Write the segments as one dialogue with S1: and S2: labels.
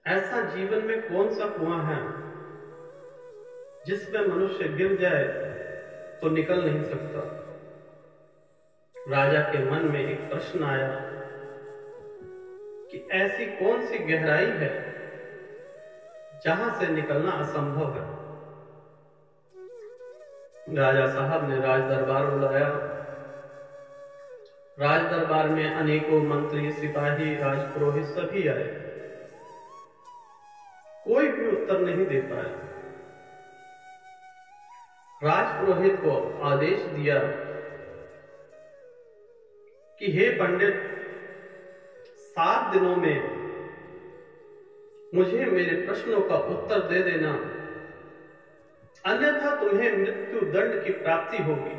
S1: ऐसा जीवन में कौन सा कुआं है जिसमें मनुष्य गिर जाए तो निकल नहीं सकता। राजा के मन में एक प्रश्न आया कि ऐसी कौन सी गहराई है जहां से निकलना असंभव है। राजा साहब ने राज दरबार बुलाया। राज दरबार में अनेकों मंत्री, सिपाही, राजपुरोहित सभी आए। कोई भी उत्तर नहीं दे पाया। राजपुरोहित को आदेश दिया कि हे पंडित, 7 दिनों में मुझे मेरे प्रश्नों का उत्तर दे देना, अन्यथा तुम्हें मृत्यु दंड की प्राप्ति होगी।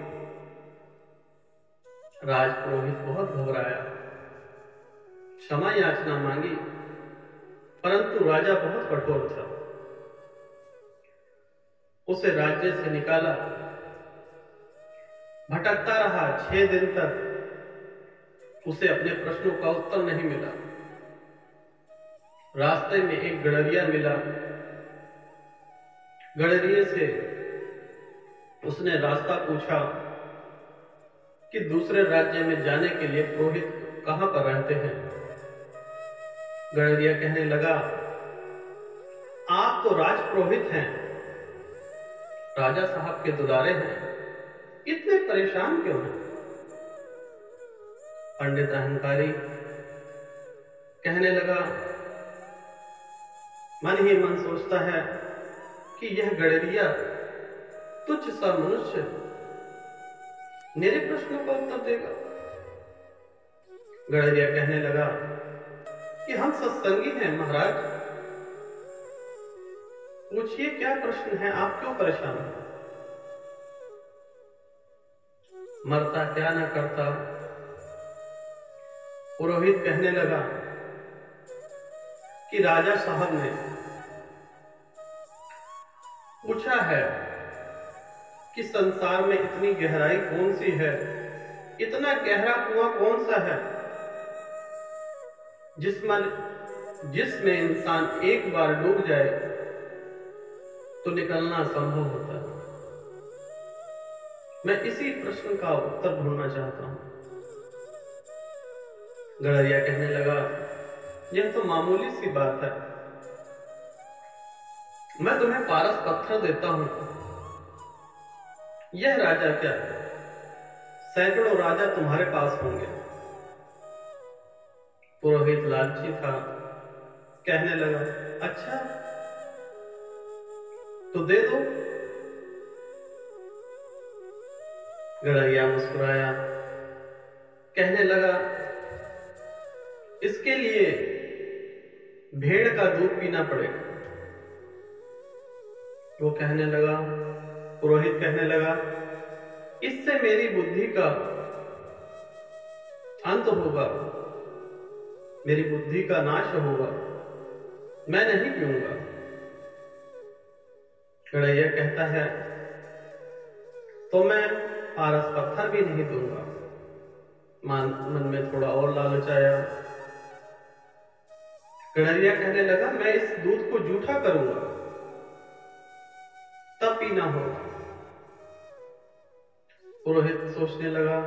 S1: राजपुरोहित बहुत घबराया, क्षमा याचना मांगी, परंतु राजा बहुत कठोर था। उसे राज्य से निकाला, भटकता रहा। 6 दिन तक उसे अपने प्रश्नों का उत्तर नहीं मिला। रास्ते में एक गडरिया मिला। गडरिये से उसने रास्ता पूछा कि दूसरे राज्य में जाने के लिए पुरोहित कहां पर रहते हैं। गडरिया कहने लगा, आप तो राजपुरोहित हैं, राजा साहब के दुलारे हैं, इतने परेशान क्यों हैं। पंडित अहंकारी कहने लगा, मन ही मन सोचता है कि यह गडरिया तुच्छ सा मनुष्य मेरे प्रश्नों का उत्तर देगा। गडरिया कहने लगा कि हम सत्संगी हैं महाराज, पूछिए क्या प्रश्न है, आप क्यों परेशान हैं। मरता क्या न करता। पुरोहित कहने लगा कि राजा साहब ने पूछा है कि संसार में इतनी गहराई कौन सी है, इतना गहरा कुआं कौन सा है जिसमें इंसान एक बार डूब जाए तो निकलना संभव होता है। मैं इसी प्रश्न का उत्तर ढूंढना चाहता हूं। गडरिया कहने लगा, यह तो मामूली सी बात है, मैं तुम्हें पारस पत्थर देता हूं। यह राजा क्या, सैकड़ों राजा तुम्हारे पास होंगे। पुरोहित लालची था, कहने लगा, अच्छा तो दे दो। गडरिया मुस्कुराया, कहने लगा, इसके लिए भेड़ का दूध पीना पड़ेगा। वो कहने लगा, पुरोहित कहने लगा, इससे मेरी बुद्धि का अंत होगा, मेरी बुद्धि का नाश होगा, मैं नहीं पीऊंगा। गडरिया कहता है, तो मैं पारस पत्थर भी नहीं दूंगा। मन में थोड़ा और लालच आया। गडरिया कहने लगा, मैं इस दूध को जूठा करूंगा, तब पीना होगा। पुरोहित सोचने लगा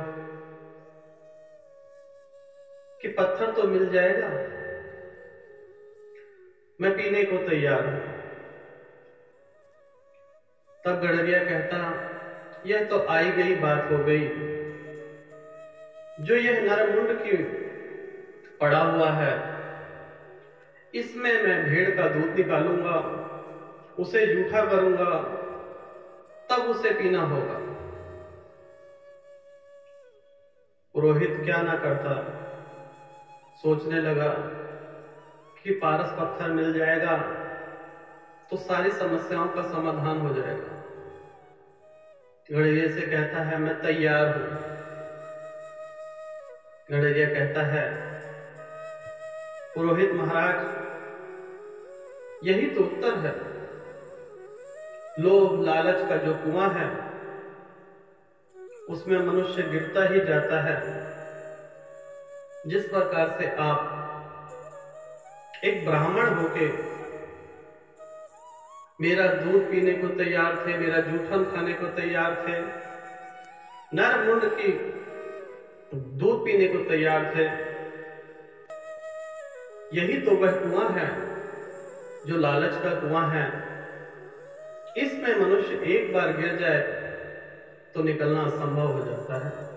S1: कि पत्थर तो मिल जाएगा, मैं पीने को तैयार हूं। तब गडरिया कहता, यह तो आई गई बात हो गई, जो यह नरमुंड की पड़ा हुआ है, इसमें मैं भेड़ का दूध निकालूंगा, उसे जूठा करूंगा, तब उसे पीना होगा। पुरोहित क्या ना करता, सोचने लगा कि पारस पत्थर मिल जाएगा तो सारी समस्याओं का समाधान हो जाएगा। गडरिया से कहता है, मैं तैयार हूं। गडरिया कहता है, पुरोहित महाराज, यही तो उत्तर है। लोभ लालच का जो कुआं है उसमें मनुष्य गिरता ही जाता है। जिस प्रकार से आप एक ब्राह्मण होके मेरा दूध पीने को तैयार थे, मेरा जूठन खाने को तैयार थे, नर मुंड की दूध पीने को तैयार थे। यही तो वह कुआं है जो लालच का कुआं है। इसमें मनुष्य एक बार गिर जाए तो निकलना असंभव हो जाता है।